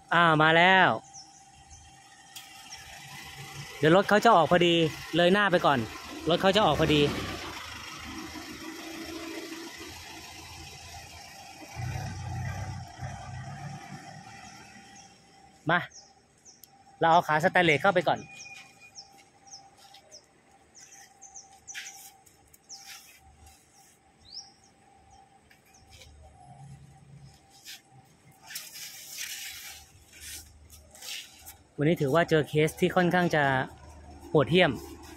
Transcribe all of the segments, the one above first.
มาแล้วเดี๋ยวรถเขาจะออกพอดีเลยหน้าไปก่อนรถเขาจะออกพอดีมาเราเอาขาสแตนเลสเข้าไปก่อนวันนี้ถือว่าเจอเคสที่ค่อนข้างจะโหดเหี้ยม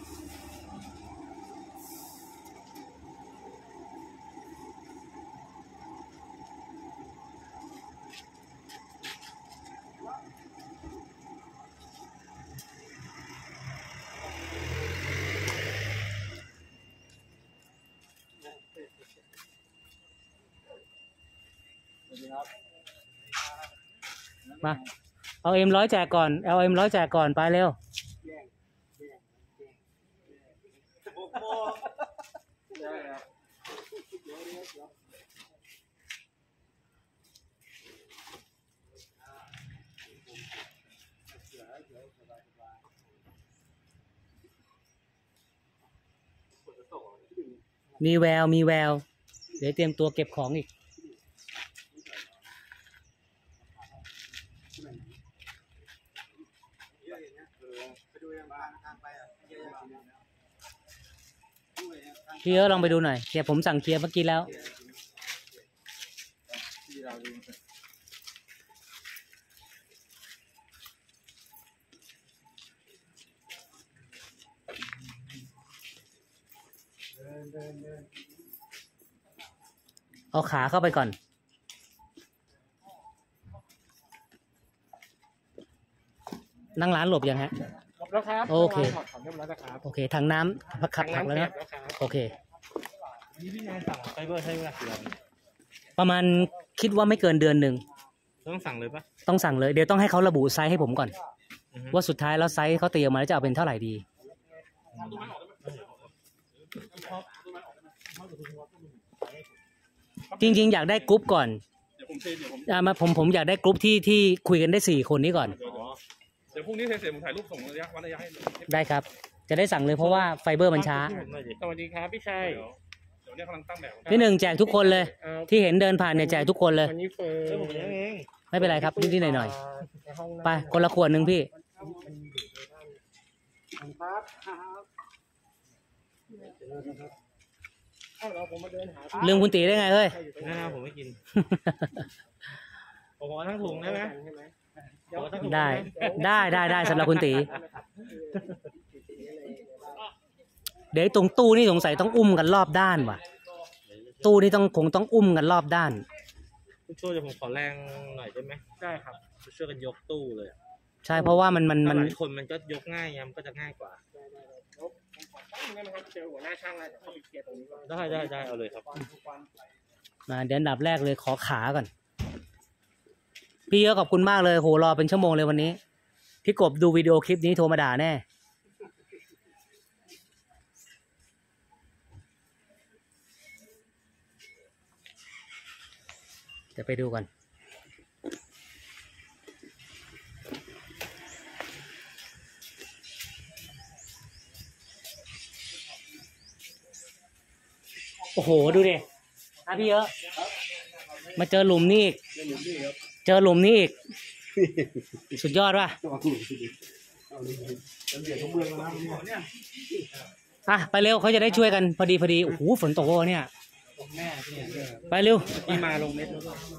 มาเอาM100แจกก่อนเอาM100แจกก่อนไปเร็วมีแววมีแววเดี๋ยวเตรียมตัวเก็บของอีกพี่ลองไปดูหน่อยเดี๋ยวผมสั่งเคลียร์เมื่อกี้แล้วเอาขาเข้าไปก่อนนั่งร้านหลบยังฮะแล้วครับโอเคโอเคถังน้ำขับแล้วนะโอเคนี่พี่นายสั่งไฟเบอร์ใช้เวลากี่วันประมาณคิดว่าไม่เกินเดือนหนึ่งต้องสั่งเลยปะต้องสั่งเลยเดี๋ยวต้องให้เขาระบุไซส์ให้ผมก่อนว่าสุดท้ายแล้วไซส์เขาตีออกมาแล้วจะเอาเป็นเท่าไหร่ดีจริงๆอยากได้กรุ๊ปก่อนผมอยากได้กรุ๊ปที่คุยกันได้4 คนนี้ก่อนเดี๋ยวพรุ่งนี้เสร็จผมถ่ายรูปส่งระยะวัดระยะให้ได้ครับจะได้สั่งเลยเพราะว่าไฟเบอร์มันช้าสวัสดีครับพี่ชัยเดี๋ยวนี้กำลังตั้งแบบพี่หนึ่งแจกทุกคนเลยที่เห็นเดินผ่านเนี่ยแจกทุกคนเลยวันนี้เฟิร์มเองไม่เป็นไรครับนิดๆหน่อยๆไปคนละขวดหนึ่งพี่ลืมคุณตีได้ไงเฮ้ยผมไม่กินผมขอทั้งถุงได้ไหมได้สำหรับคุณตีเดี๋ยวตรงตู้นี่สงสัยต้องอุ้มกันรอบด้านว่ะตู้นี่คงต้องอุ้มกันรอบด้านช่วยผมขอแรงหน่อยได้ไหมได้ครับช่วยกันยกตู้เลยใช่เพราะว่ามันหลายคนมันก็ยกง่ายมันก็จะง่ายกว่าเจอหัวหน้าช่างอะไรเข้าไปเคลียร์ตรงนี้ได้เอาเลยครับมาเดี๋ยวอันดับแรกเลยขอขาก่อนพี่ก็ขอบคุณมากเลยโหรอเป็นชั่วโมงเลยวันนี้พี่กบดูวิดีโอคลิปนี้โทรมาด่าแน่เดี๋ยวไปดูก่อนโอ้โหดูดิพี่เยอะมาเจอหลุมนี่อีกเจอหลุมนี่อีกสุดยอดว่ะไปเร็วเขาจะได้ช่วยกันพอดีโอ้โหฝนตกวะเนี่ยไปเร็วพี่มาลงเม็ด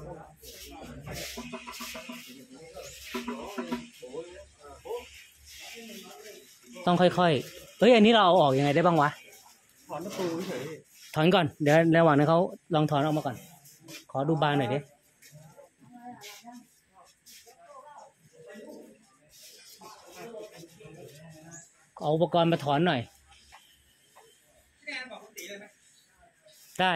ต้องค่อยๆเฮ้ยอันนี้เราเอาออกยังไงได้บ้างวะถอนตะปูเฉยถอนก่อนเดี๋ยวระหว่างนั้นเขาลองถอนออกมาก่อนขอดูบานหน่อยดิเอาอุปกรณ์มาถอนหน่อยได้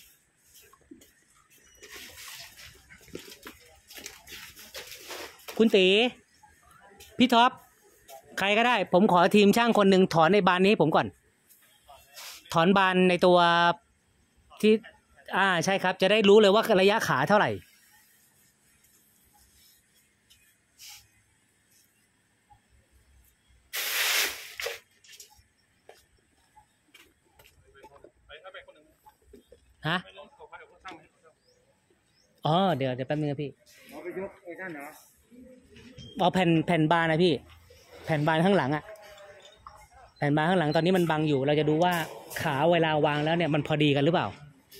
คุณตีพี่ท็อปใครก็ได้ผมขอทีมช่างคนหนึ่งถอนในบานนี้ผมก่อนถอนบานในตัวที่ใช่ครับจะได้รู้เลยว่าระยะขาเท่าไหร่ฮะอ๋อเดี๋ยวแป๊บนึงนะพี่เอาไปยกไอ้นั่นเหรอเอาแผ่นบานนะพี่ แผ่นบานข้างหลังอะแผ่นบานข้างหลังตอนนี้มันบังอยู่ เราจะดูว่าขาเวลาวางแล้วเนี่ยมันพอดีกันหรือเปล่า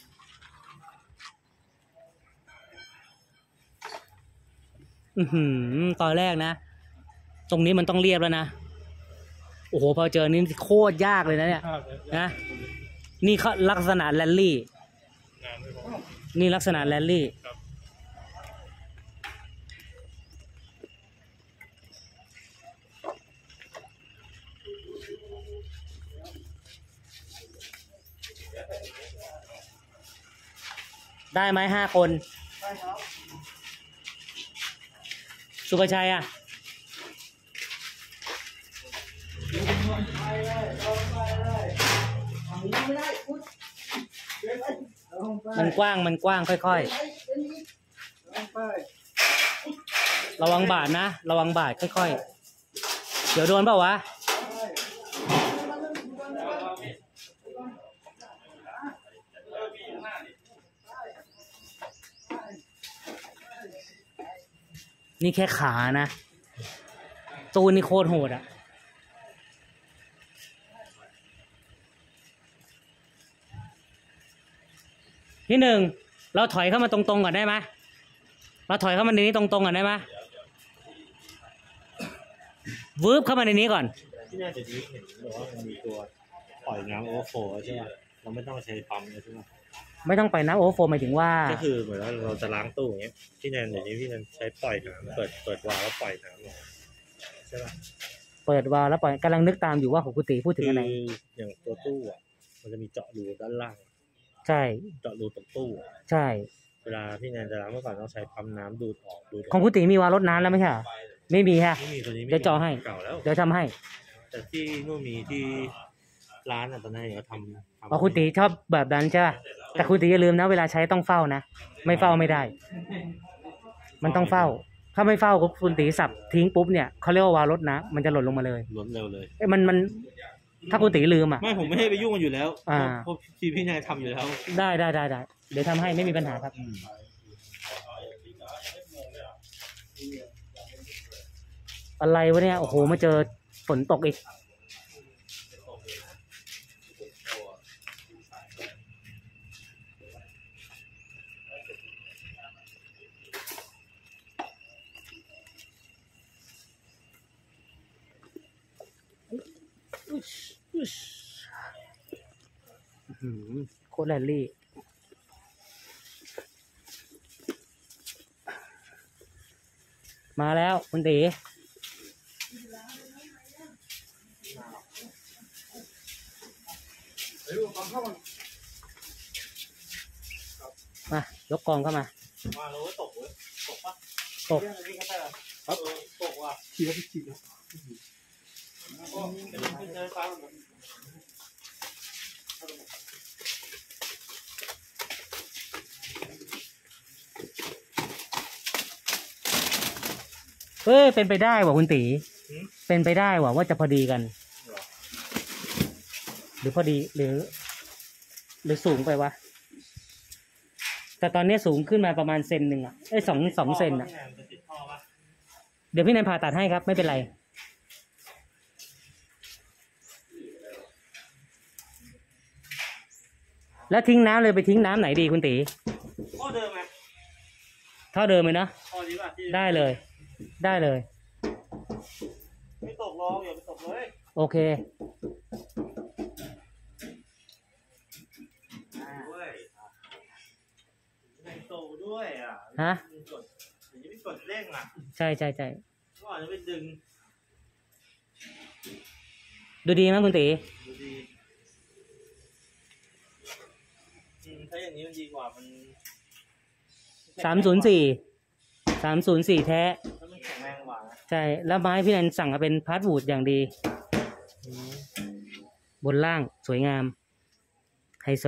ตอนแรกนะ ตรงนี้มันต้องเรียบแล้วนะ โอ้โหพอเจอนี่โคตรยากเลยนะเนี่ยนะนี่เขาลักษณะแรลลี่นี่ลักษณะแรลลี่ได้ไหม5 คนสุภชัยอ่ะมันกว้างค่อยๆระวังบาดนะระวังบาดค่อยๆเดี๋ยวโดนเปล่าวะนี่แค่ขานะตูนนี่โคตรโหดอ่ะที่หนึ่งเราถอยเข้ามาตรงๆก่อนได้ไหมเราถอยเข้ามาในนี้ตรงๆก่อนได้ไหมวืบเข้ามาในนี้ก่อนที่น่าจะดีเห็นหรือว่ามันมีตัวปล่อยน้ำโอเวอร์โฟลว์ใช่ไหมเราไม่ต้องใช้ปั๊มเลยใช่ไหมไม่ต้องไปน้ำโอเวอร์โฟลว์หมายถึงว่าก็คือเหมือนว่าเราจะล้างตู้อย่างเงี้ยพี่แนนเดี๋ยวนี้พี่แนนใช้ปล่อยน้ำเปิดวาล์วแล้วปล่อยน้ำลงใช่ป่ะเปิดวาล์วแล้วปล่อยกำลังนึกตามอยู่ว่าของกุฏิพูดถึงอะไรอย่างตัวตู้อ่ะมันจะมีเจาะรูด้านล่างใช่เจาะรูตรงตู้ใช่เวลาพี่แนนจะล้างเมื่อก่อนต้องใช้ปั๊มน้ำดูดออกของกุฏิมีวาล์วรดน้ำแล้วไม่ใช่เหรอไม่มีฮะไม่มีตัวนี้เดี๋ยวเจาะให้เก่าแล้วเดี๋ยวทำให้แต่ที่นู่นมีที่ร้านอ่ะตอนนั้นเขาทำอ๋อกุฏิชอบแบบนั้นใช่แต่กุฏิอย่าลืมนะเวลาใช้ต้องเฝ้านะไม่เฝ้าไม่ได้มันต้องเฝ้าถ้าไม่เฝ้ากุฏิสับทิ้งปุ๊บเนี่ยเขาเรียกว่าวาล์วรดน้ำมันจะหล่นลงมาเลยหล่นเร็วเลยมันถ้ากุฏิลืมอ่ะไม่ผมไม่ให้ไปยุ่งมันอยู่แล้วเพราะพี่นายทำอยู่แล้วได้เดี๋ยวทำให้ไม่มีปัญหาครับอะไรวะเนี่ยโอ้โหมาเจอฝนตกอีกโคตรแรลลี่มาแล้วคุณตีมายกกองเข้ามาเราตกเว้ยตกปะตกครับตกว่ะขี่แล้วขี่แล้วเฮ้ยเป็นไปได้ว่ะคุณตีเป็นไปได้ว่าจะพอดีกันหรือพอดีหรือสูงไปวะแต่ตอนนี้สูงขึ้นมาประมาณ1 เซนอ่ะ2 เซนอ่ะเดี๋ยวพี่นายผ่าตัดให้ครับไม่เป็นไรแล้วทิ้งน้ำเลยไปทิ้งน้ำไหนดีคุณตีท่อเดิมไหมท่อเดิมเลยเนาะได้เลยไม่ตกลองอย่าไปตกเลยโอเคโตด้วยอ่ะฮะยังไม่กดเร่งอ่ะใช่ก็อาจจะไปดึงดูดีไหมคุณตีดูดีถ้าอย่างนี้มันดีกว่ามัน 304แท้มันแข็งแรงกว่าใช่แล้วไม้พี่นันสั่งมาเป็นพาร์ทวูดอย่างดีบนล่างสวยงามไฮโซ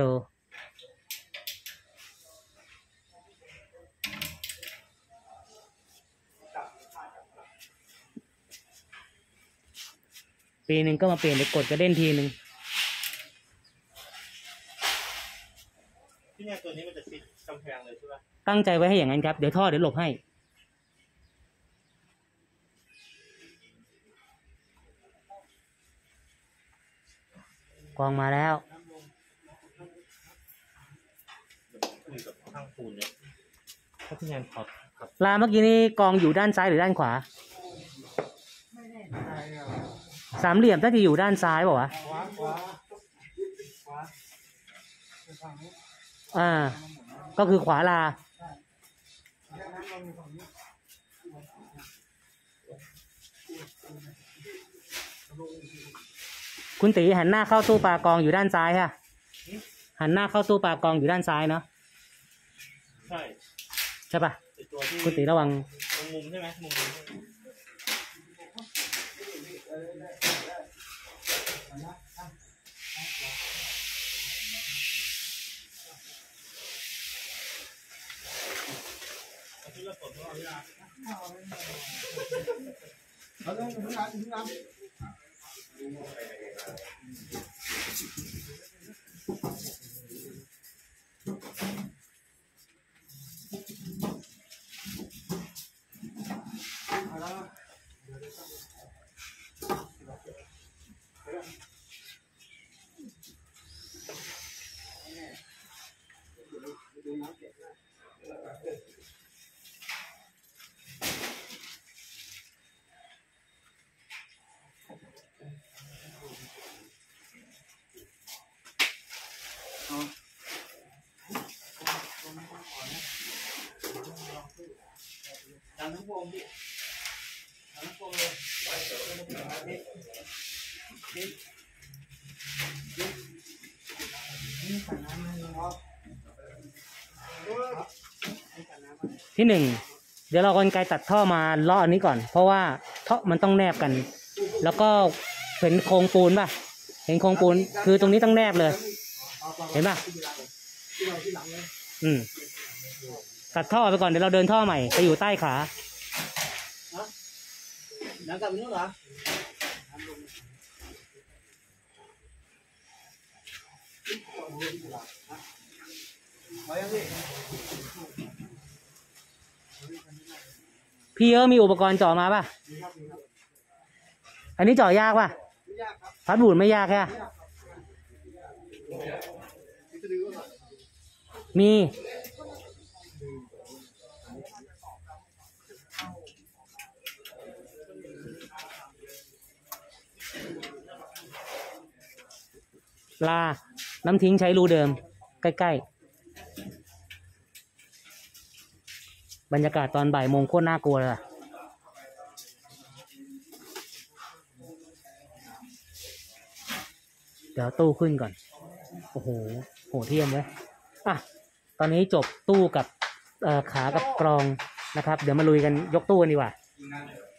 ปีหนึ่งก็มาเปลี่ยนไปกดกระเด้นทีนึงพี่แนนตั้งใจไว้ให้อย่างนั้นครับเดี๋ยวท่อเดี๋ยวหลบให้กองมาแล้วคุยกับช่างปูนเนี่ยถ้าพี่แนนขับลาเมื่อกี้นี้กองอยู่ด้านซ้ายหรือด้านขวาสามเหลี่ยมน่าจะอยู่ด้านซ้ายเปล่าวะก็คือขวาลาคุณตีหันหน้าเข้าตู้ปลากองอยู่ด้านซ้ายค่ะหันหน้าเข้าตู้ปลากองอยู่ด้านซ้ายเนาะใช่ปะคุณตีระวังมุมใช่ไหมมุมดันทั้งวงดิดันทั้งวงเลยที่หนึ่งเดี๋ยวเรากรรไกรตัดท่อมาเลาะอันนี้ก่อนเพราะว่าท่อมันต้องแนบกันแล้วก็เห็นโครงปูนป่ะเห็นโครงปูนคือตรงนี้ต้องแนบเลยเห็นป่ะตัดท่อไปก่อนเดี๋ยวเราเดินท่อใหม่ไปอยู่ใต้ขาน้ำกลับไปนู่นเหรอพี่มีอุปกรณ์เจาะมาป่ะอันนี้เจาะยากป่ะพัดบูดไม่ยากแค่มีลาน้ำทิ้งใช้รูเดิมใกล้ๆบรรยากาศตอนบ่ายโมงโคตรน่ากลัวเลยเดี๋ยวตู้ขึ้นก่อนโอ้โหโหเทียมเลยตอนนี้จบตู้กับขากับกรองนะครับเดี๋ยวมาลุยกันยกตู้กันดีกว่า